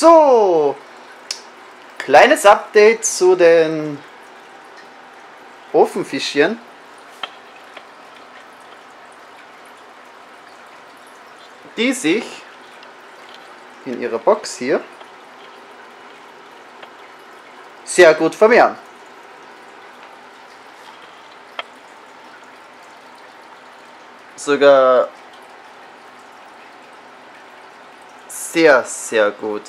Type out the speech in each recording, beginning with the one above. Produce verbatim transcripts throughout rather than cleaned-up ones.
So, kleines Update zu den Ofenfischchen. Die sich in ihrer Box hier sehr gut vermehren. Sogar sehr, sehr gut.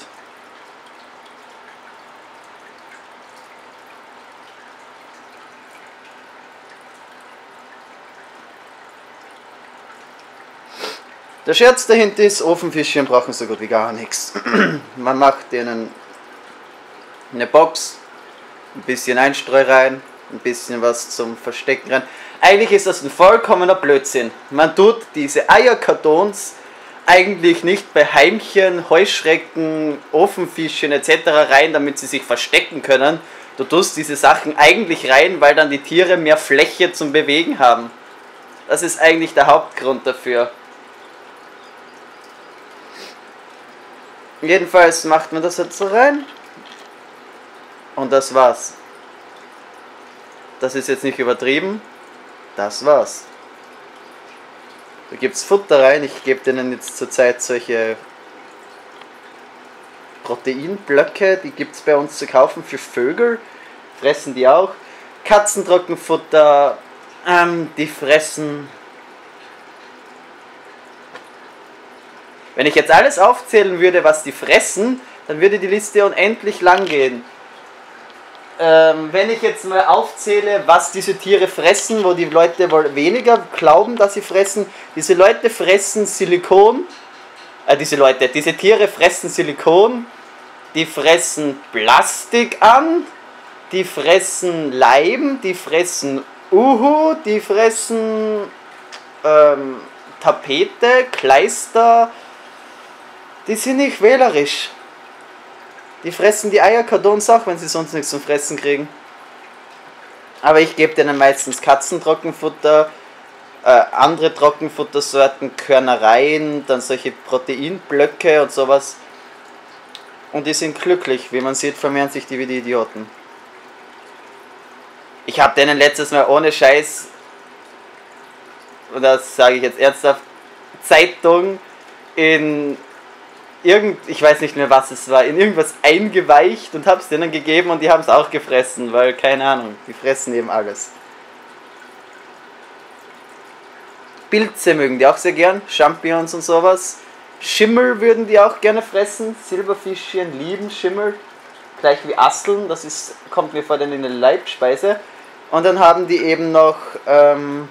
Der Scherz dahinter ist, Ofenfischchen brauchen so gut wie gar nichts. Man macht denen eine Box, ein bisschen Einstreu rein, ein bisschen was zum Verstecken rein. Eigentlich ist das ein vollkommener Blödsinn. Man tut diese Eierkartons eigentlich nicht bei Heimchen, Heuschrecken, Ofenfischchen et cetera rein, damit sie sich verstecken können. Du tust diese Sachen eigentlich rein, weil dann die Tiere mehr Fläche zum Bewegen haben. Das ist eigentlich der Hauptgrund dafür. Jedenfalls macht man das jetzt so rein. Und das war's. Das ist jetzt nicht übertrieben. Das war's. Da gibt's Futter rein. Ich gebe denen jetzt zurzeit solche Proteinblöcke. Die gibt's bei uns zu kaufen für Vögel. Fressen die auch. Katzentrockenfutter. Ähm, die fressen... Wenn ich jetzt alles aufzählen würde, was die fressen, dann würde die Liste unendlich lang gehen. Ähm, wenn ich jetzt mal aufzähle, was diese Tiere fressen, wo die Leute wohl weniger glauben, dass sie fressen. Diese Leute fressen Silikon, äh, diese Leute, diese Tiere fressen Silikon, die fressen Plastik an, die fressen Leim, die fressen Uhu, die fressen ähm, Tapete, Kleister. Die sind nicht wählerisch. Die fressen die Eierkartons auch, wenn sie sonst nichts zum Fressen kriegen. Aber ich gebe denen meistens Katzentrockenfutter, äh, andere Trockenfuttersorten, Körnereien, dann solche Proteinblöcke und sowas. Und die sind glücklich. Wie man sieht, vermehren sich die wie die Idioten. Ich habe denen letztes Mal ohne Scheiß, und das sage ich jetzt ernsthaft, Zeitung in... Irgend, ich weiß nicht mehr, was es war, in irgendwas eingeweicht und habe es denen gegeben und die haben es auch gefressen, weil, keine Ahnung, die fressen eben alles. Pilze mögen die auch sehr gern, Champignons und sowas. Schimmel würden die auch gerne fressen, Silberfischchen lieben Schimmel, gleich wie Asteln, das ist, kommt mir vor denen in eine Leibspeise. Und dann haben die eben noch... Ähm,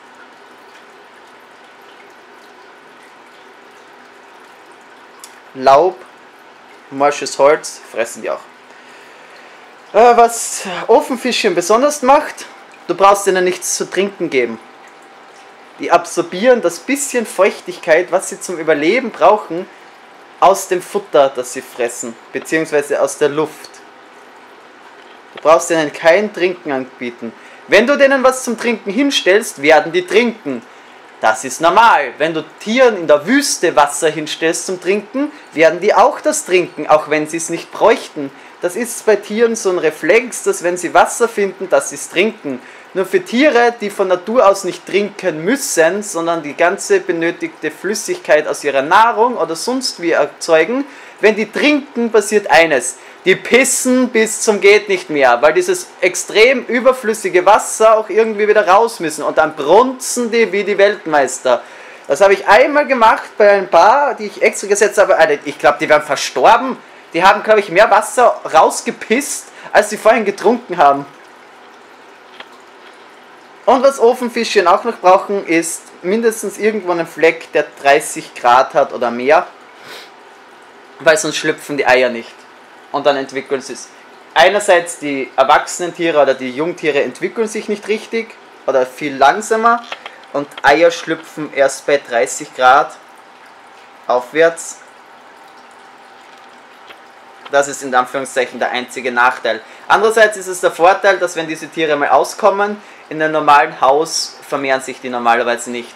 Laub, morsches Holz, fressen die auch. Äh, was Ofenfischchen besonders macht, du brauchst ihnen nichts zu trinken geben. Die absorbieren das bisschen Feuchtigkeit, was sie zum Überleben brauchen, aus dem Futter, das sie fressen, beziehungsweise aus der Luft. Du brauchst ihnen kein Trinken anbieten. Wenn du denen was zum Trinken hinstellst, werden die trinken. Das ist normal. Wenn du Tieren in der Wüste Wasser hinstellst zum Trinken, werden die auch das trinken, auch wenn sie es nicht bräuchten. Das ist bei Tieren so ein Reflex, dass wenn sie Wasser finden, dass sie es trinken. Nur für Tiere, die von Natur aus nicht trinken müssen, sondern die ganze benötigte Flüssigkeit aus ihrer Nahrung oder sonst wie erzeugen, wenn die trinken, passiert eines. Die pissen bis zum geht nicht mehr, weil dieses extrem überflüssige Wasser auch irgendwie wieder raus müssen und dann brunzen die wie die Weltmeister. Das habe ich einmal gemacht bei ein paar, die ich extra gesetzt habe. Ich glaube, die wären verstorben. Die haben, glaube ich, mehr Wasser rausgepisst, als sie vorhin getrunken haben. Und was Ofenfischchen auch noch brauchen, ist mindestens irgendwo einen Fleck, der dreißig Grad hat oder mehr, weil sonst schlüpfen die Eier nicht. Und dann entwickeln sie es. Einerseits die erwachsenen Tiere oder die Jungtiere entwickeln sich nicht richtig oder viel langsamer und Eier schlüpfen erst bei dreißig Grad aufwärts. Das ist in Anführungszeichen der einzige Nachteil. Andererseits ist es der Vorteil, dass wenn diese Tiere mal auskommen, in einem normalen Haus vermehren sich die normalerweise nicht.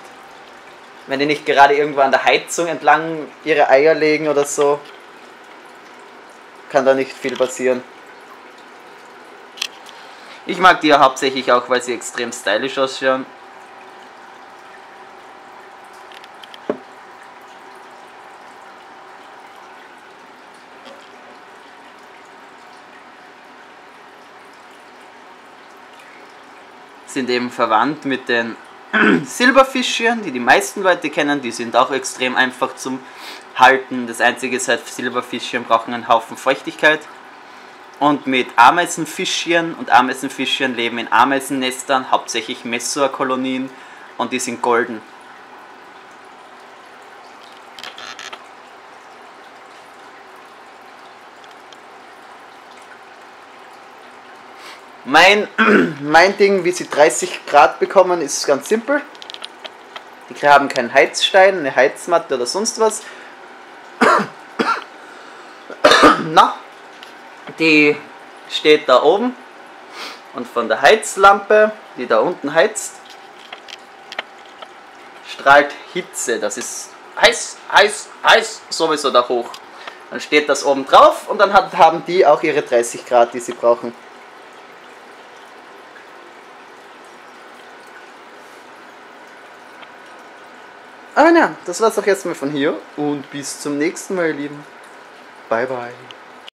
Wenn die nicht gerade irgendwo an der Heizung entlang ihre Eier legen oder so. kann da nicht viel passieren. Ich mag die ja hauptsächlich auch, weil sie extrem stylisch ausschauen. Sind eben verwandt mit den Silberfischchen, die die meisten Leute kennen. Die sind auch extrem einfach zum Halten. Das einzige ist halt, Silberfischchen brauchen einen Haufen Feuchtigkeit. Und mit Ameisenfischchen, und Ameisenfischchen leben in Ameisennestern, hauptsächlich Messorkolonien, und die sind golden. Mein, mein Ding, wie sie dreißig Grad bekommen, ist ganz simpel. Die haben keinen Heizstein, eine Heizmatte oder sonst was. Na, die steht da oben und von der Heizlampe, die da unten heizt, strahlt Hitze. Das ist heiß, heiß, heiß, sowieso da hoch. Dann steht das oben drauf und dann hat, haben die auch ihre dreißig Grad, die sie brauchen. Aber ja, das war's auch erstmal von hier und bis zum nächsten Mal, ihr Lieben. Bye, bye.